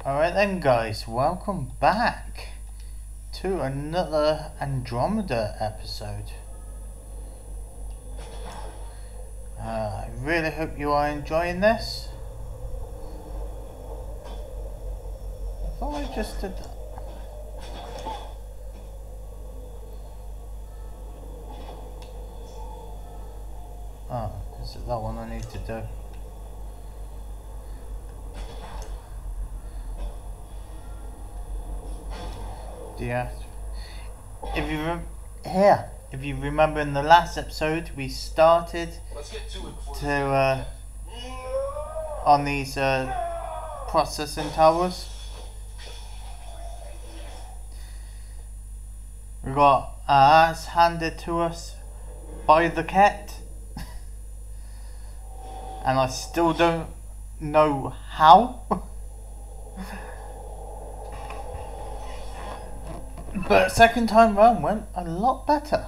Alright then guys, welcome back to another Andromeda episode. I really hope you are enjoying this. I thought I just did that. Oh, is it that one I need to do? Yeah. If you remember in the last episode, we started to on these processing towers. We got our ass handed to us by the cat, and I still don't know how. But second time round went a lot better.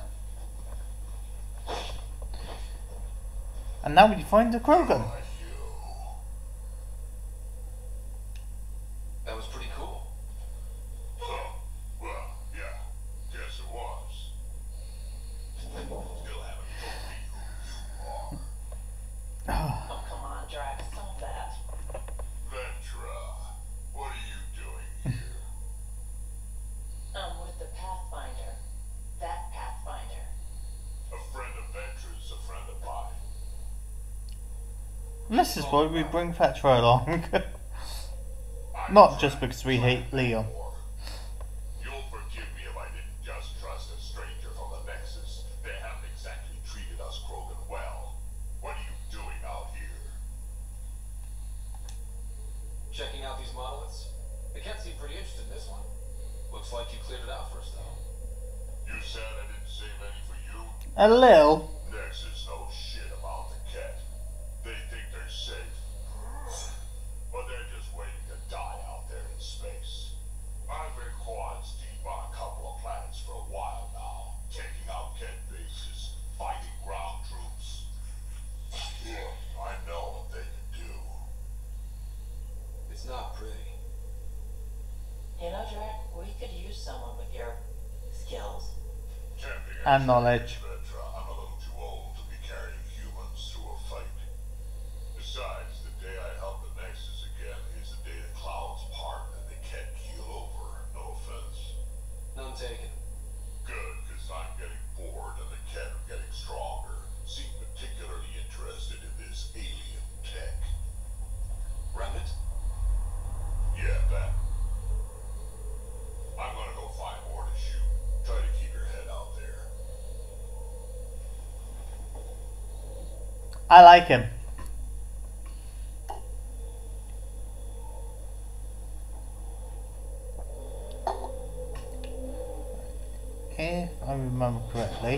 And now we find the Krogan. That was pretty cool. Oh, well, yeah, guess it was. Still haven't told me who you are. Oh, come on, Drax, stop that. Ventra, what are you doing here? I'm with the Pathfinder. That Pathfinder. A friend of Ventra's a friend of mine. And this is why we bring Petra along. Not just because we hate Leon. You'll forgive me if I didn't just trust a stranger from the Nexus. They haven't exactly treated us Krogan well. What are you doing out here? Checking out these monoliths? The cat seemed pretty interested in this one. Looks like you cleared it out for us, though. You said I didn't save any for you? A little. Nexus knows shit about the cat. They think they're safe. But they're just waiting to die out there in space. I've been quads deep on a couple of planets for a while now, taking out cat bases, fighting ground troops. I know what they can do. It's not pretty. You know, Drax, we could use someone with your skills. Camping And knowledge. Ventra, I'm a little too old to be carrying humans through a fight. Besides, the day I help the Nexus again is the day the clouds part and they can't keel over. No offense. None taken. Good, because I'm getting bored and the cat are getting stronger. Seem particularly interested in this alien tech. Remnant? Yeah, that. I'm gonna go find more to shoot. Try to keep your head out there. I like him. If I remember correctly.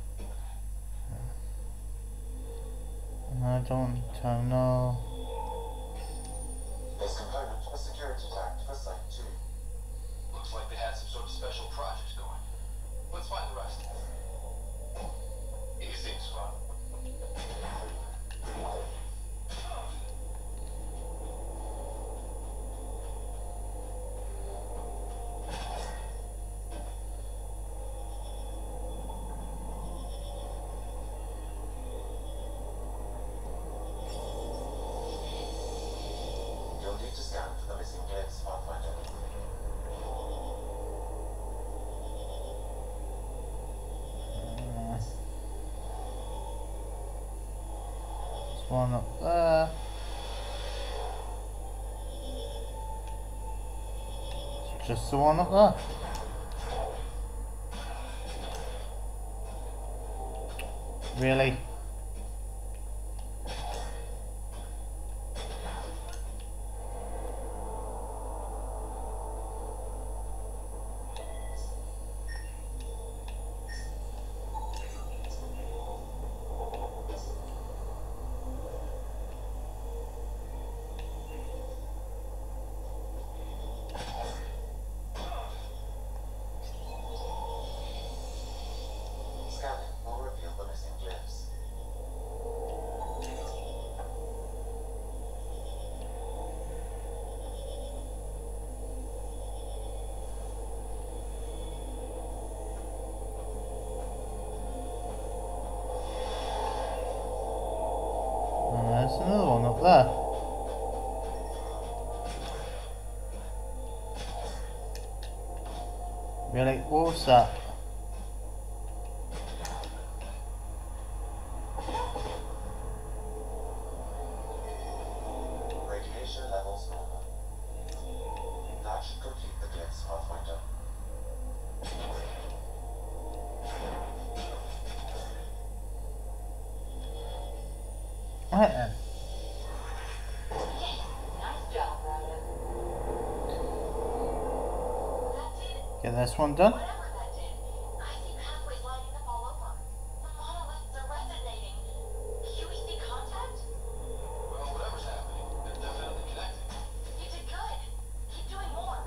I don't know. This component, a security tag for Site 2. Looks like they had some sort of special project going. Let's find the rest. He seems fun. You'll need to scan for the missing glyphs, Pathfinder. There's one up there. It's just the one up there. Really? Scanning will reveal the missing glyphs. there. Really? What was that? Radiation levels normal. That should complete the cleanse, Pathfinder. Right then. Nice job, Rabbit. That's it. Get this one done. Whatever that did, I see pathways lighting up all over. The monoliths are resonating. QEC contact? Well, whatever's happening, they're definitely connected. You did good. Keep doing more.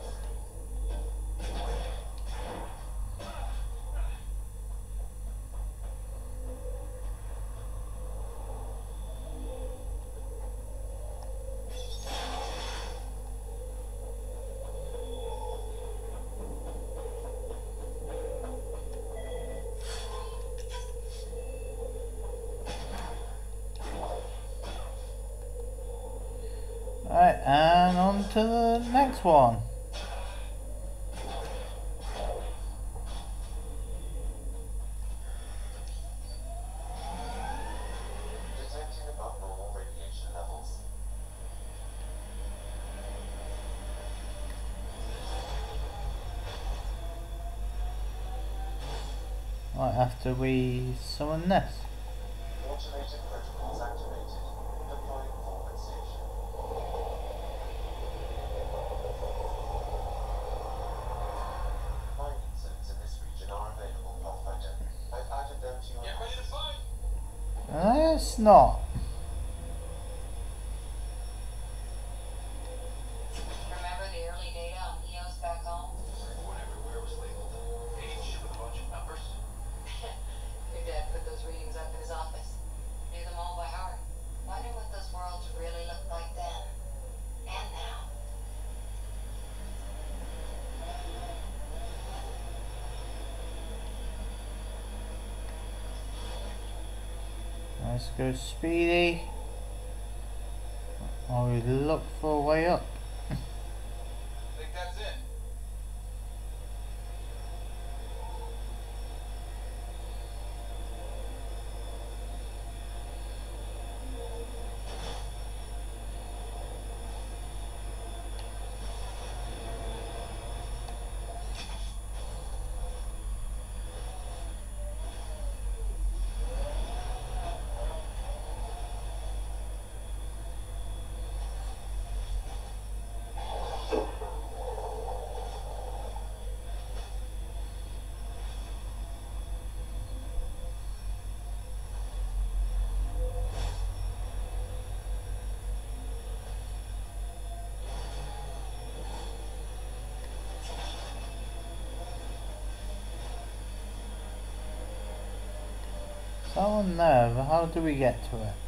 Alright, and on to the next one. Detecting above normal radiation levels. Right after we summon this. Automated protocols activated. Deploying forward station. Mining zones in this region are available, Pathfinder. I've added them to your Get ready to fight! It's not. Remember the early data on EOS back home? Everyone everywhere was labeled H with a bunch of numbers. Your dad put those readings up in his office. Knew them all by heart. Wonder what those worlds really looked like then. And now. Let's go speedy. While we look for a way up. Think that's it? That one there, but how do we get to it?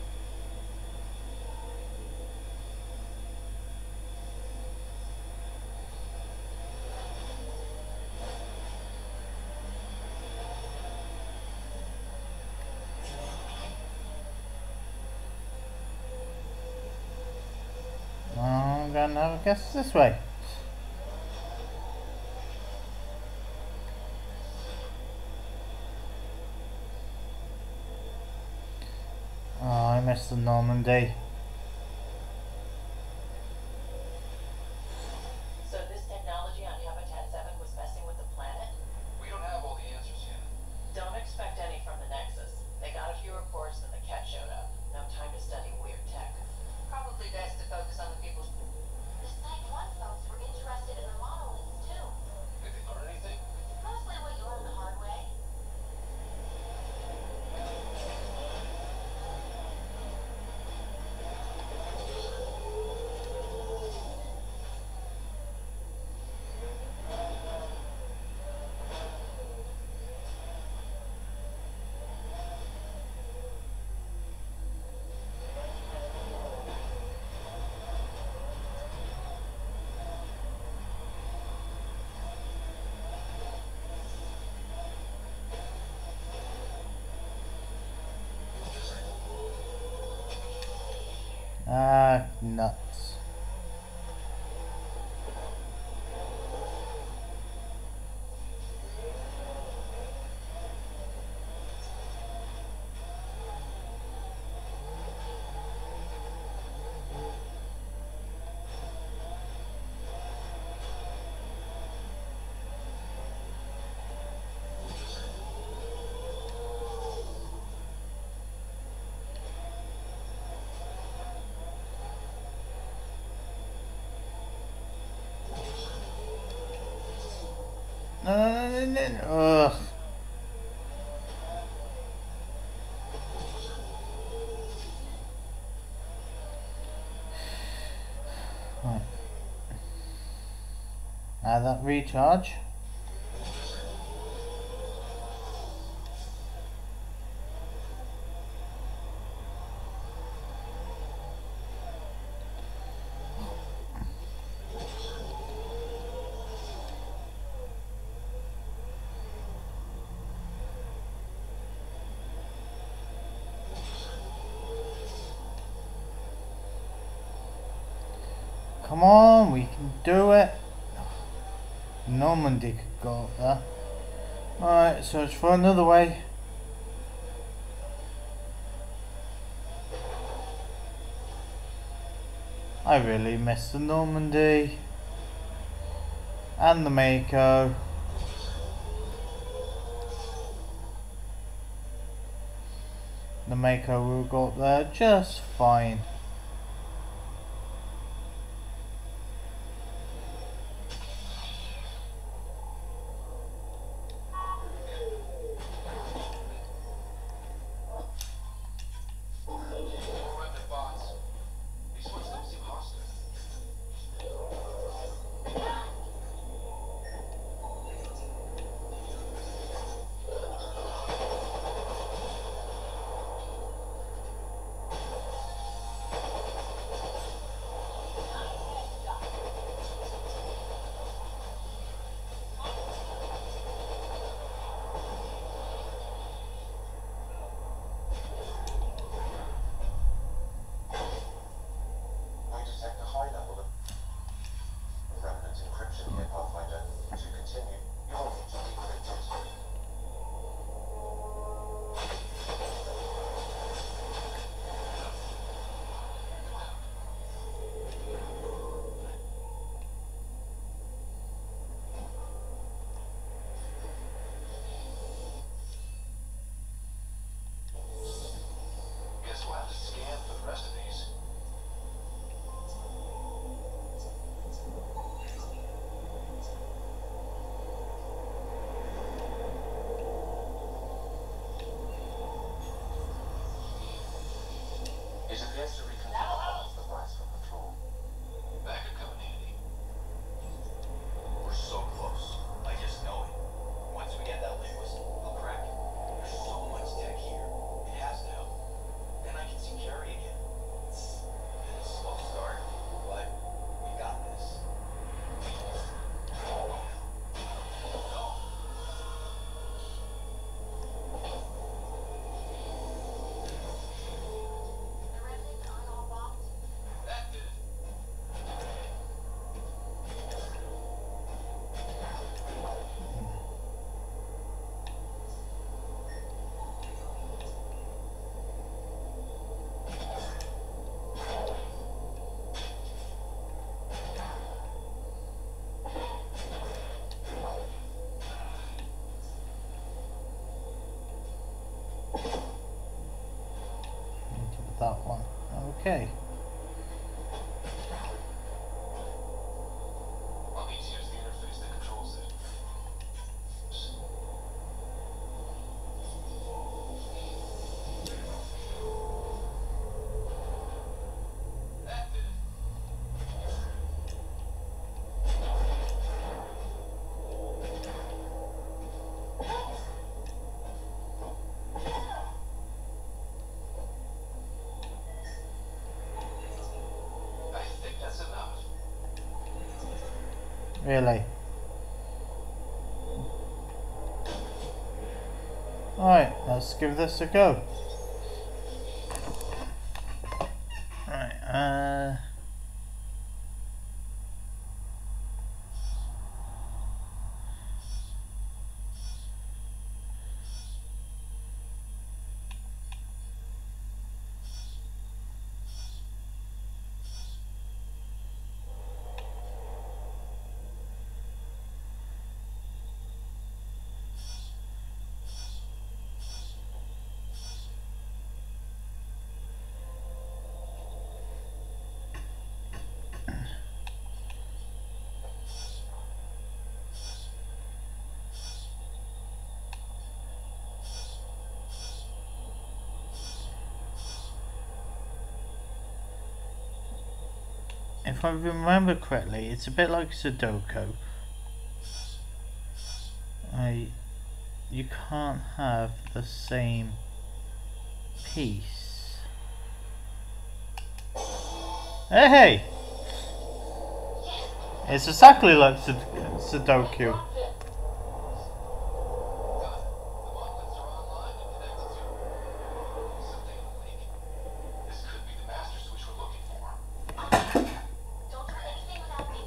I'm gonna have a guess this way. Oh, I missed the Normandy. So this technology on Habitat 7 was messing with the planet? We don't have all the answers yet. Don't expect any from the Nexus. They got a few reports and the cat showed up. No time to study weird tech. Probably best to focus on the people. The Site 1 folks were interested in the monoliths, too. Did they learn anything? Mostly what you learn the hard way. Ah, nuts. No. Ugh. Right. Now that recharge. Come on, we can do it. Normandy could go up there. Alright, search for another way. I really miss the Normandy. And the Mako. The Mako will go up there just fine. We detect a high level of remnant encryption here, Pathfinder. To continue, you'll need to decrypt it. Guess we'll have to scan for the rest of these. It appears to reconfigure the device for control. That could come in handy. We're so close. I just know it. Once we get that linguist, we'll crack it. There's so much tech here. It has to help. Then I can see Carrie again. It's been a slow start, but we got this. No. The remnants aren't all bombed. That did it. Into that one. Okay. I'll need to use the interface that controls it. That did it. I think that's enough. Really. Alright, let's give this a go. Right, If I remember correctly, it's a bit like Sudoku. You can't have the same piece. Hey! It's exactly like Sudoku. Don't do anything without me.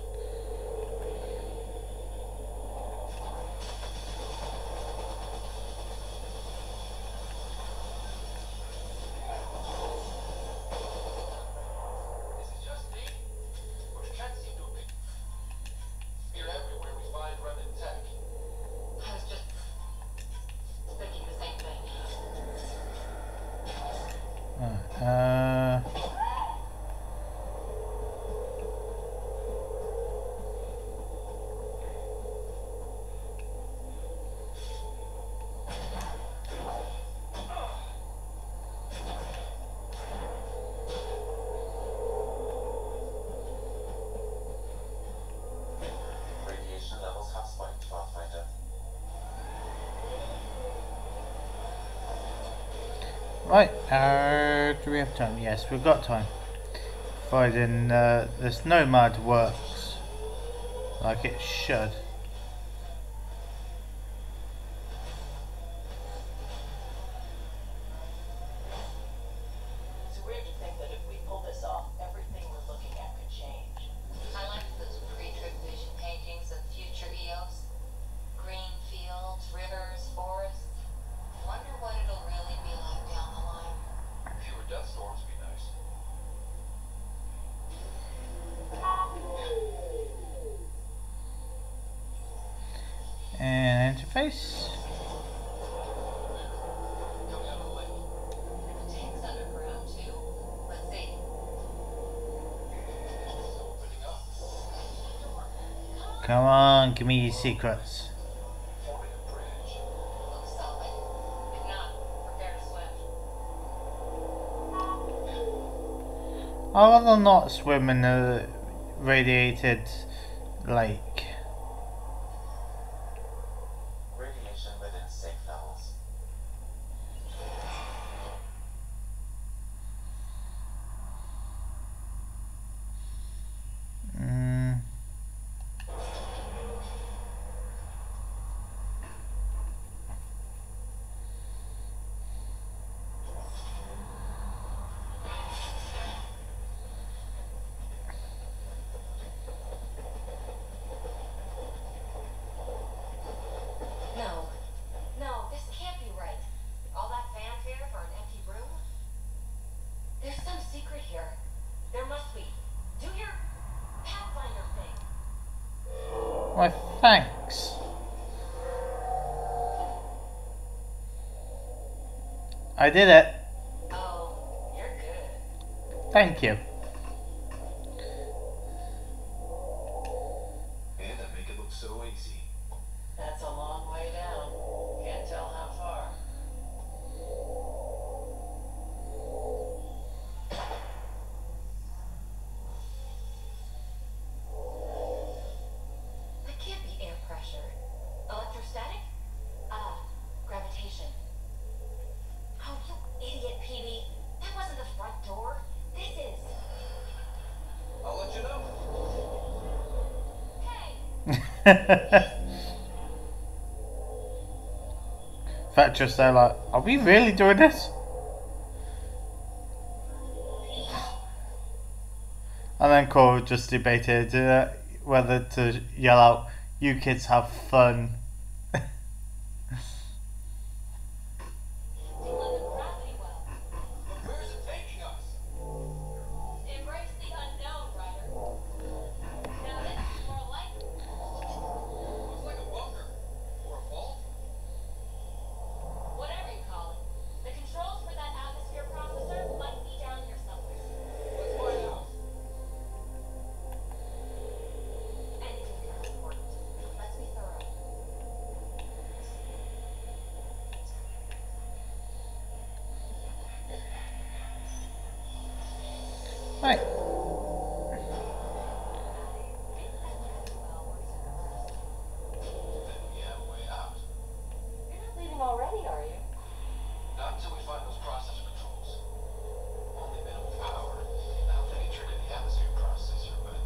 Is it just me? Or does Cat seem to have picked here everywhere we find remnant tech? I was just thinking the same thing. Radiation levels have spiked, Pathfinder. Right, do we have time? Yes, we've got time. Providing this Nomad works like it should. It's weird to think that if we pull this off, everything we're looking at could change. I liked those pre-trip vision paintings of future Eos. Green fields, rivers, forests. Wonder what it'll really be like down the line. Fewer death storms would be nice. And interface. Coming out of the lake. The tank's underground too. Let's see. It's opening up. Come on, give me your secrets. Forming a bridge. Looks solid. If not, prepare to swim. I'd rather not swim in a radiated lake. Radiation within safe levels. No. No, this can't be right. All that fanfare for an empty room? There's some secret here. There must be. Do your Pathfinder thing. Why, thanks. I did it. Oh, you're good. Thank you. And I make it look so easy. That's a long way down. Can't tell how far. That can't be air pressure. Electrostatic? Gravitation. Oh, you idiot, PB. That wasn't the front door. This is. I'll let you know. Hey! Fetchers, they're like, are we really doing this? Cole just debated whether to yell out, "You kids have fun." Gravity well. Where is it taking us? Embrace the unknown, Ryder. Now this is more like Looks like a bunker. Or a vault. whatever you call it. The controls for that atmosphere processor might be down here somewhere. Let's find out. Anything could be important. Let's be thorough. Right. Then we have a way out. You're not leaving already, are you? Not until we find those processor controls. Only minimal power. I don't think it triggered the atmosphere processor, but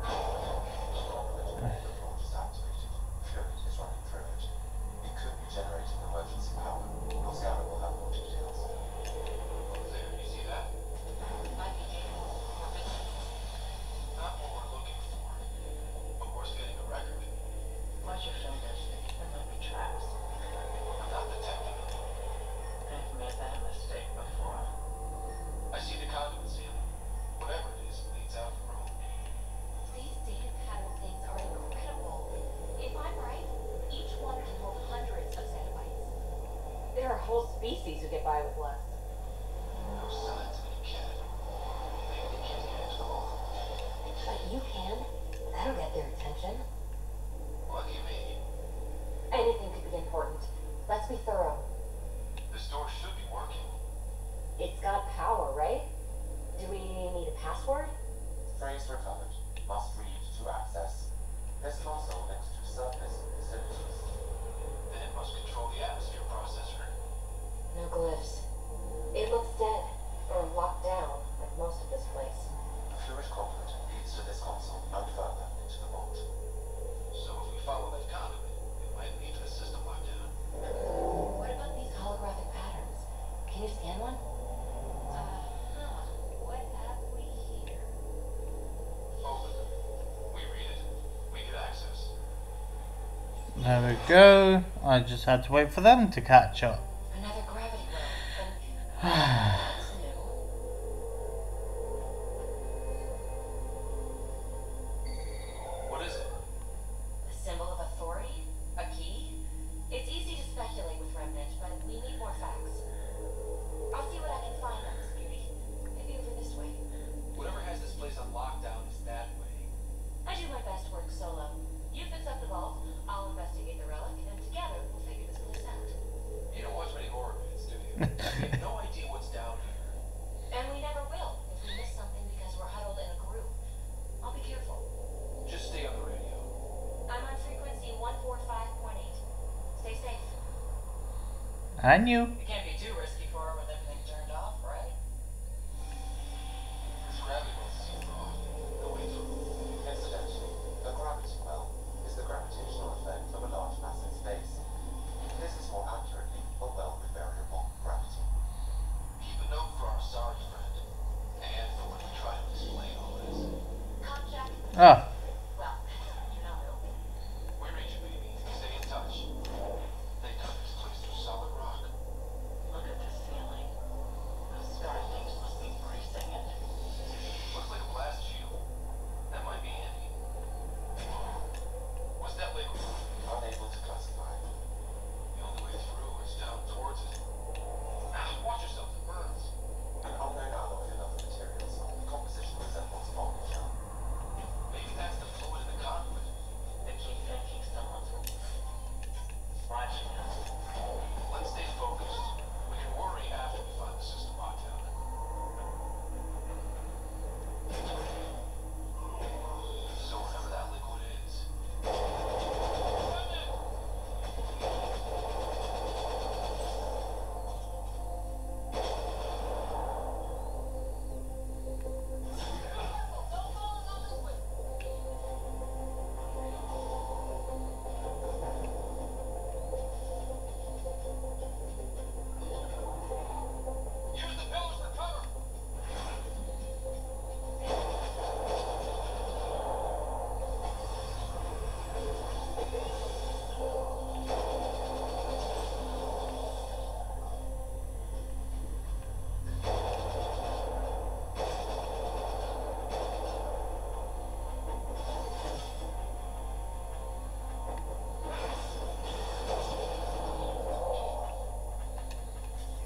The launch is activated. Fury is running through it. It could be generating emergency power. Luciano will have more details. over there, you see that? Might be capable or visible. Not what we're looking for. But we're getting a record. Watch your fingers. There might be traps. I'm not detecting it. I've made that mistake before. I see the conduit, Sam. Whatever it is, it leads out the room. These data pattern things are incredible. If I'm right, each one can hold hundreds of zettabytes. There are whole species who get by with less. No signs of any cat. Maybe they can't get into the vault. But you can. That'll get their attention. Lucky me. Anything could be important. Let's be thorough. This door should be working. It's got power, right? Do we need a password? Phrase recovered. Must read to access. This console links to surface facilities. Then it must control the atmosphere processor. No glyphs. It looks dead. Or locked down, like most of this place. A fluid conduit leads to this console and further into the vault. So if we follow that conduit, it might lead to the system lockdown. What about these holographic patterns? Can you scan one? What have we here? Open. We read it. We get access. There we go. I just had to wait for them to catch up. Another gravity well. That's new. What is it? A symbol of authority? A key? It's easy to speculate with Remnant, but we need more facts. I'll see what I can find on this beauty. Maybe over this way. Whatever has this place on lockdown is that way. I do my best work solo. You fix up the vault, I'll investigate the relic, and together we'll figure this place out. You don't watch many horror movies, do you? You have no idea what's down here. And we never will if we miss something because we're huddled in a group. I'll be careful. Just stay on the radio. I'm on frequency 145.8. Stay safe. And you. It can't be too risky for her with everything turned off, right? This gravity well seems off. No way through. Incidentally, a gravity well is the gravitational effect of a large mass in space. This is more accurately a well with variable gravity. Keep a note for our sorry friend. And for when we try to explain all this. Contact. Ah, Well, you're not real. We reach you, baby. Stay in touch. They dug this place through solid rock. Look at this ceiling. Those star things must be bracing it. Looks like a blast shield. That might be handy. What's that liquid? Unable to classify. The only way through is down towards it. Watch yourself, it burns. An unknown alloy in other materials. The composition resembles omnium. Maybe that's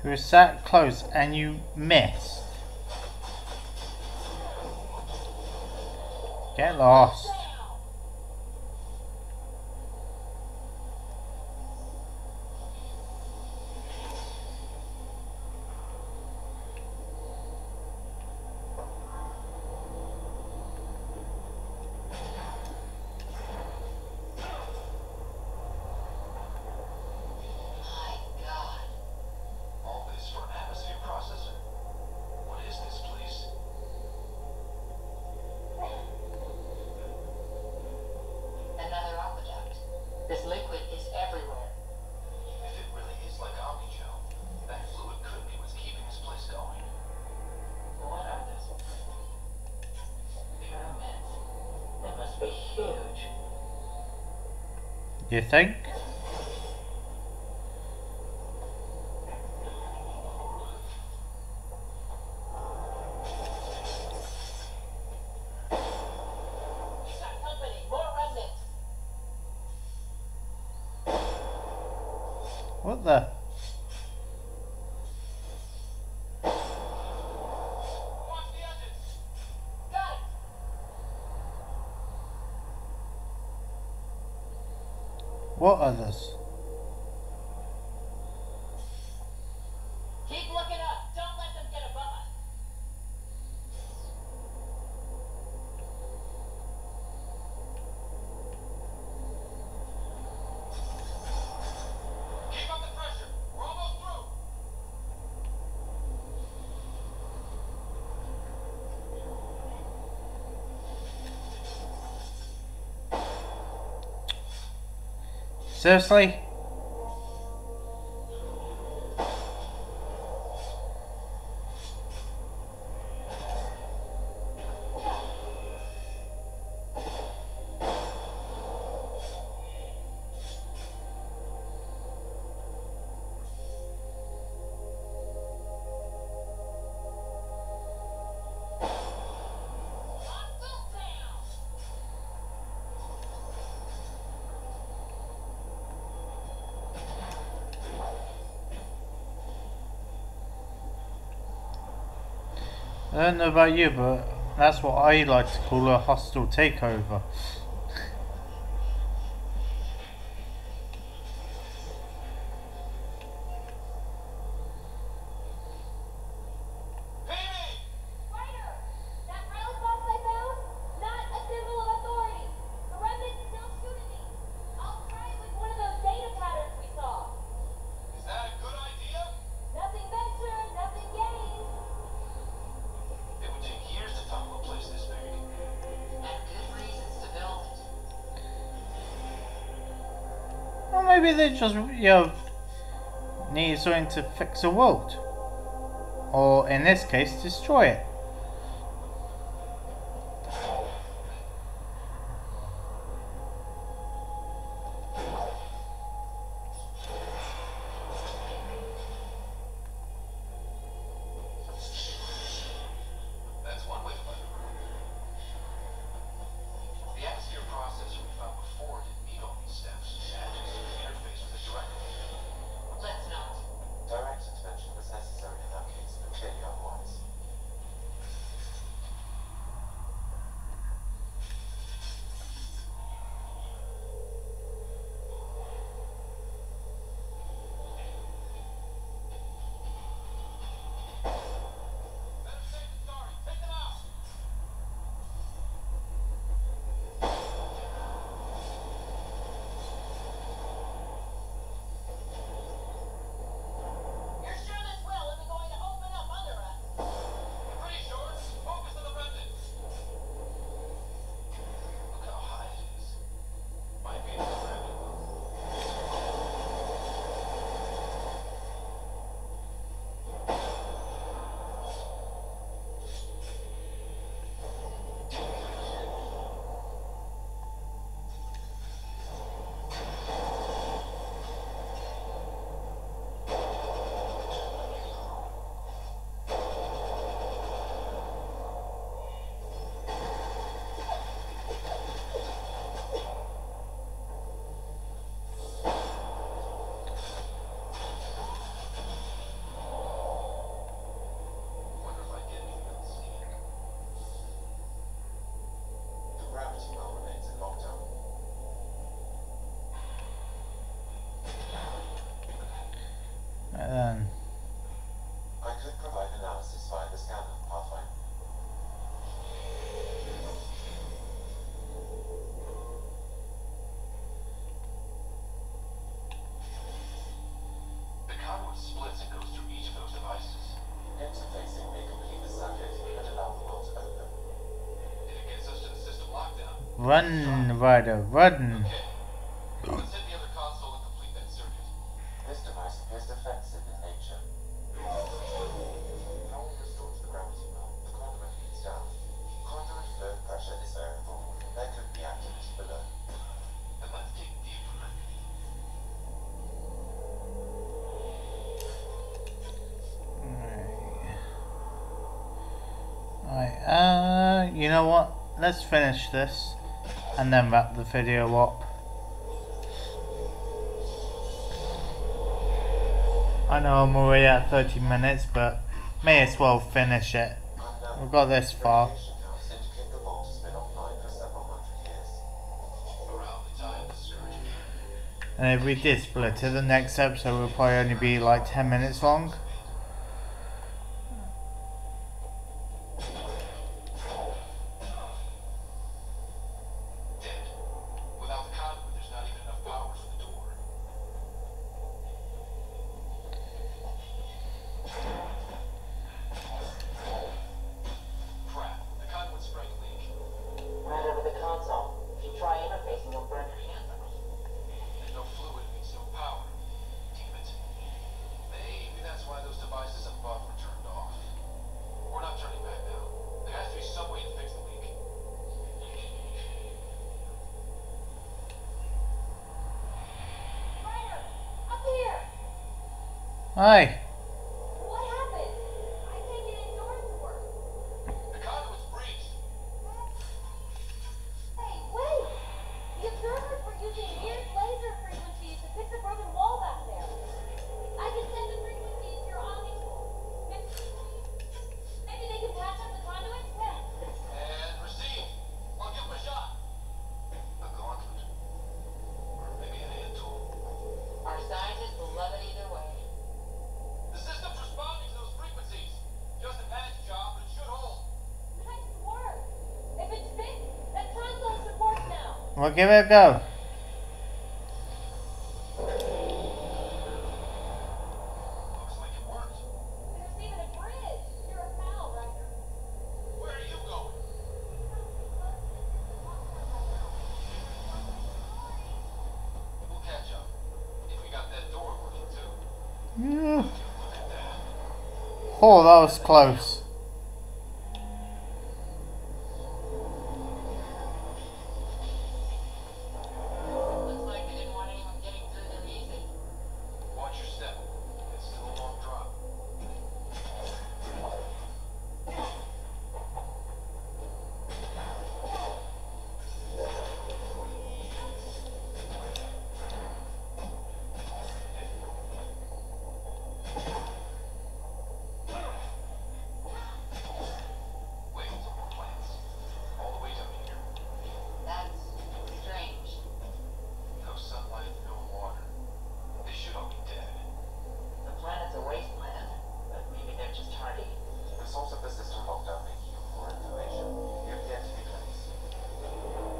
We were sat close and you missed. Get lost. My God. All this for atmosphere processor? What is this, please? Another aqueduct. This liquid is everywhere. If it really is like Omnigel, that fluid could be what's keeping this place going. What are those? Pyramids. They must be huge. You think? Got company, more remnants. What the? Watch the edges! Got it. What others? Keep looking up. Don't let them get above us. Keep up the pressure! We're almost through! Seriously? Hostile down. I don't know about you, but that's what I like to call a hostile takeover. Phoebe! Ryder! That relic box I found? Not a symbol of authority. The remnants still shoot at me. I'll try it with one of those data patterns we saw. Is that a good idea? Nothing ventured, nothing gained. It would take years to topple a place this big. And good reasons to build it. Or maybe they just, need something to fix the world. Or in this case, destroy it. That's one way to let it run. The atmosphere processor we found before didn't meet all these steps. And just interface with it directly. Let's not. Direct intervention was necessary in that case, but clearly otherwise. Run, Ryder, run! Let's hit the other console and complete that circuit. This device appears defensive in nature. How we restore to the gravity well, the conduit leads down. Conduit flow pressure is variable. There could be activity below. And let's dig deeper. Right, you know what? Let's finish this and then wrap the video up. I know I'm already at 30 minutes, but may as well finish it. We've got this far. Radiation counts indicate the vault has been offline for several hundred years. Around the time the surge began. And if we did split it, the next episode will probably only be like 10 minutes long. Dead. Without the conduit, there's not even enough power for the door. Crap. The conduit's spraying a leak. Right over the console. If you try interfacing, you'll burn your hands off. And no fluid means no power. Damn it. Maybe that's why those devices above were turned off. We're not turning back now. There has to be some way to fix the leak. Ryder, up here! Hi. What happened? I can't get indoors to work. The conduit's breached. Hey, wait! The observers were using weird laser frequencies to fix a broken wall back there. I can send the frequencies to your omnispore. Maybe they can patch up the conduit? And received. I'll give him a shot. A gauntlet. Or maybe a hand tool. Our scientists will love it either way. The system's responding to those frequencies. Just a patch job, but it should hold. Nice work! If it's fixed, that console should work now. We'll give it a go. Looks like it worked. There's even a bridge. You're a pal, Ryder. Where are you going? We'll catch up. If we got that door working too. Yeah. Look at that. Oh, that was close. Looks like they didn't want anyone getting through there easy. Watch your step. It's still a long drop. Wait, plants. All the way down here. That's strange. No sunlight, no water. They should all be dead. The planet's a wasteland, but maybe they're just hardy. The source of the system lockdown may yield more information. You appear to be close.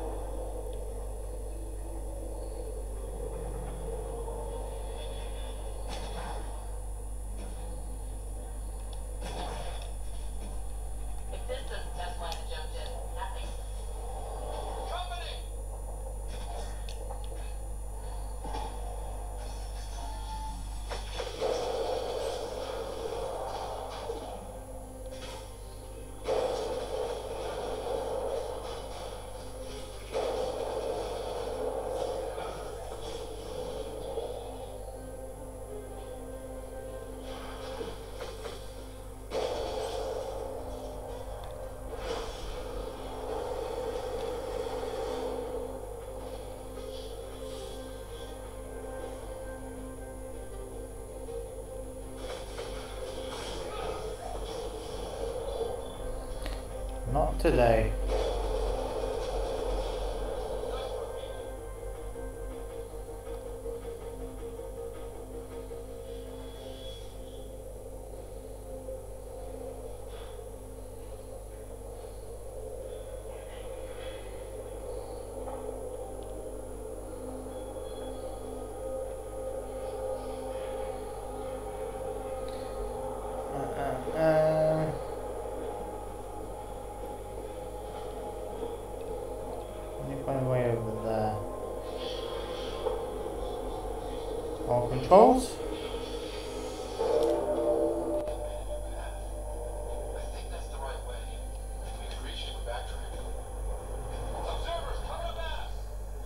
If this doesn't test why they jumped in, nothing. Company! Not today. way over there. All controls. I think that's the right way. We can reach it with backtrack. Observers, coming up at us!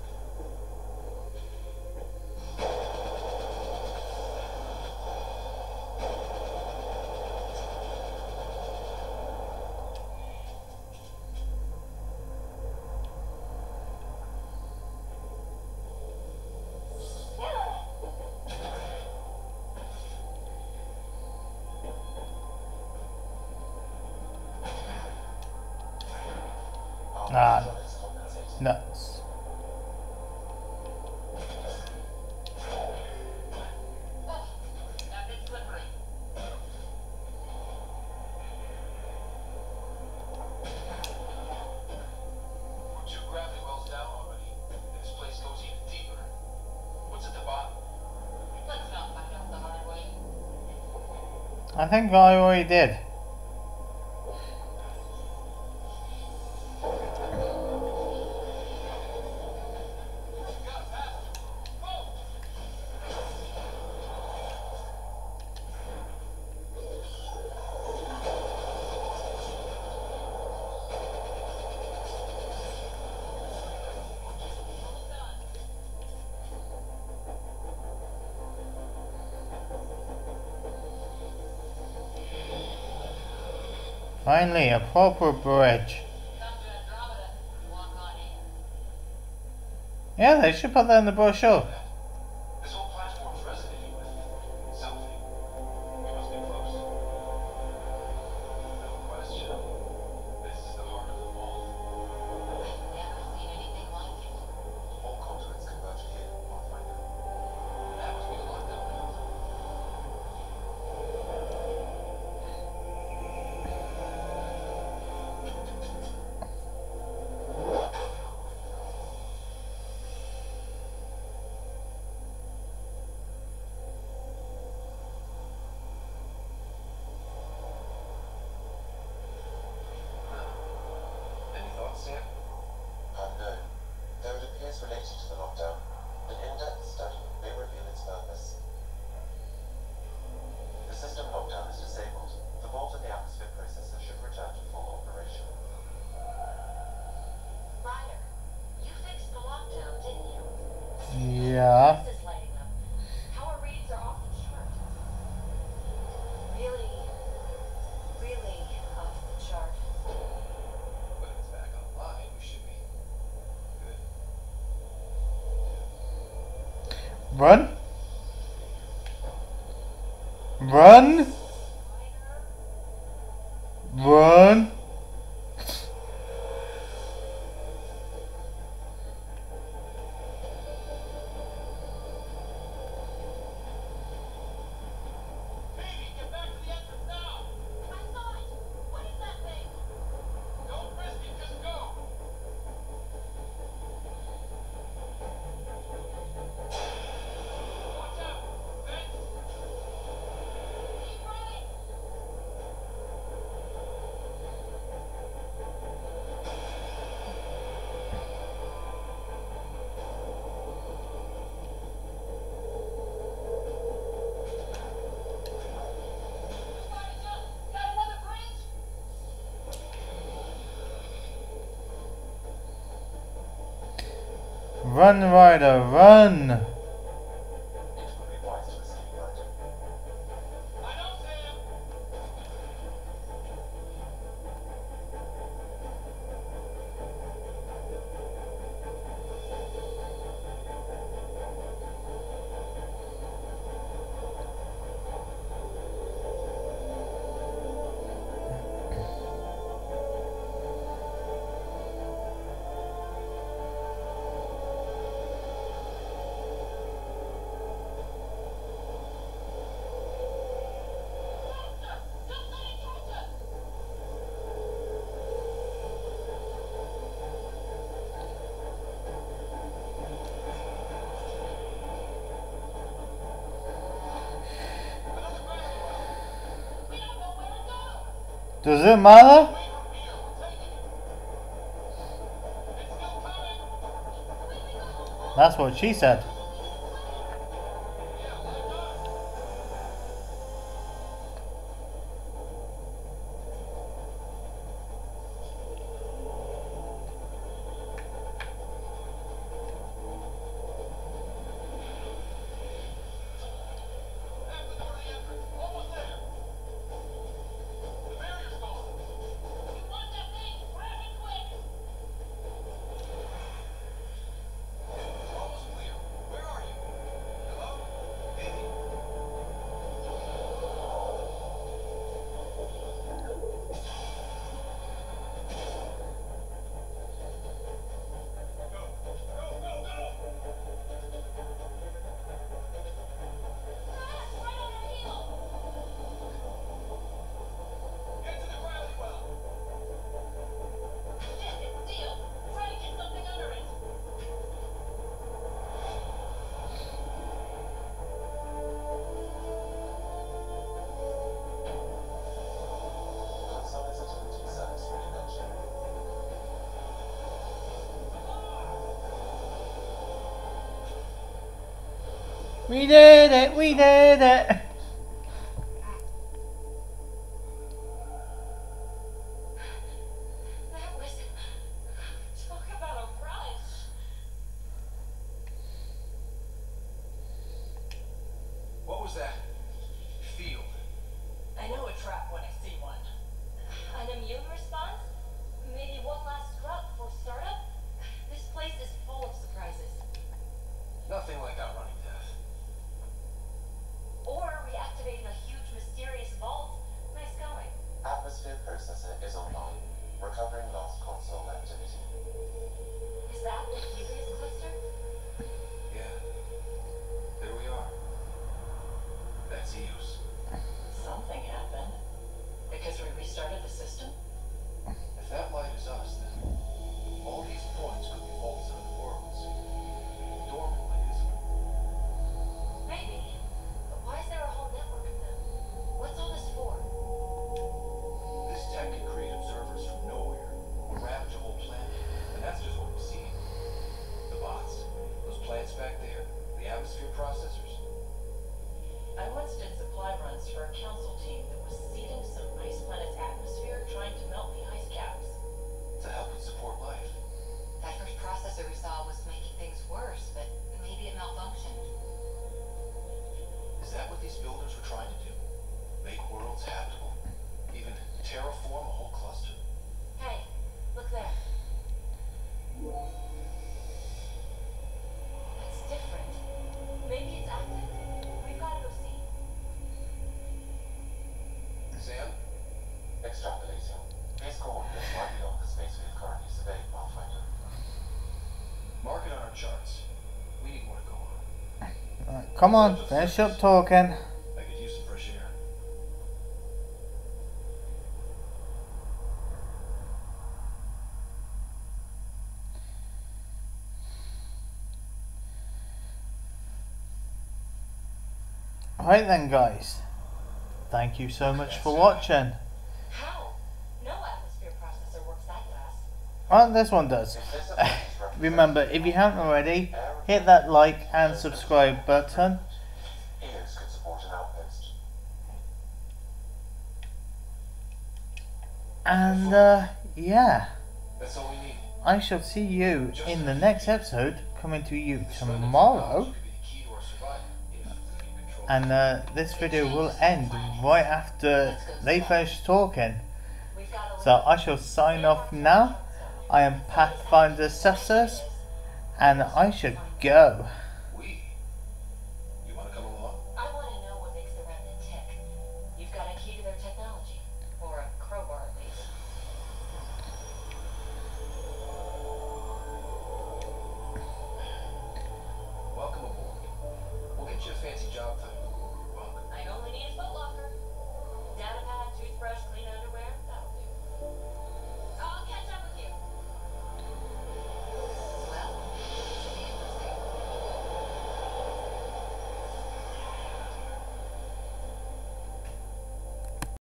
Ah, nuts. That bit's slippery. We're 2 gravity wells down already, and this place goes even deeper. What's at the bottom? Let's not find out the hard way. I think I already did. Gotta pass it. Whoa! Finally, a proper bridge. Come to Andromeda. Walk on in. Yeah, they should put that in the brochure. This whole platform's resonating with something. We must be close. No question. This is the heart of the vault. I've never seen anything like it. All conduits converge here, Pathfinder. That must be the lockdown valve. Any thoughts, Sam? Unknown. Though it appears related to the lockdown, an in-depth study may reveal its purpose. The system lockdown is disabled. The vault and the atmosphere processor should return to full operation. Ryder, you fixed the lockdown, didn't you? Yeah. This is lighting up. Power reads are off the chart. Really, really off the chart. But if it's back online, we should be good. Run. Run. Run. Baby, get back to the entrance now! I saw it! What is that thing? Don't risk it, just go! Watch out! Vents! Keep running! Somebody just got another bridge! Run, Ryder, run. It would be wise to escape right. I know, Sam! Does it matter? Away from here, we're taking it! It's still coming! That's what she said. We did it! We did it! That was... Talk about a rush. What was that? Field. I know a trap when I see one. An immune response? Maybe one last scrub before startup? This place is full of surprises. Nothing like outrunning death. Or reactivating a huge mysterious vault. Nice going. Atmosphere processor is online. Recovering lost console activity. Is that the Helios cluster? Yeah. There we are. That's Eos. Something happened. Because we restarted the system? If that light is us, then all these points could be vaults of the worlds. Dormant like this one. Maybe. But why is there a whole network of them? What's all this for? This tech can create observers from nowhere, or ravage a whole planet. And that's just what we've seen. The bots, those plants back there, the atmosphere processors. I once did supply runs for a council team that was seeding some ice planet's atmosphere, trying to melt the ice caps. To help it support life. That first processor we saw was making things worse, but maybe it malfunctioned. Is that what these builders were trying to do? Make worlds habitable? Even terraform a whole cluster? Hey, look there. That's different. Maybe it's active. We've got to go see. Sam? Extrapolating. These coordinates might be off the space we've currently surveyed, Pathfinder. Mark it on our charts. We need more to go on. Right, come on, finish up talking. I could use some fresh air. Right then, guys. Thank you so much for watching. How? No atmosphere processor works that fast. Well, this one does. Remember, if you haven't already, hit that like and subscribe button. Eos could support an outpost. And, yeah. That's all we need. I shall see you in the next episode, coming to you This weapon tomorrow. technology could be the key to our survival if we control it. And this video will end right after they finish talking. We've got to So I shall sign off now. I am Pathfinder Success, and I should go.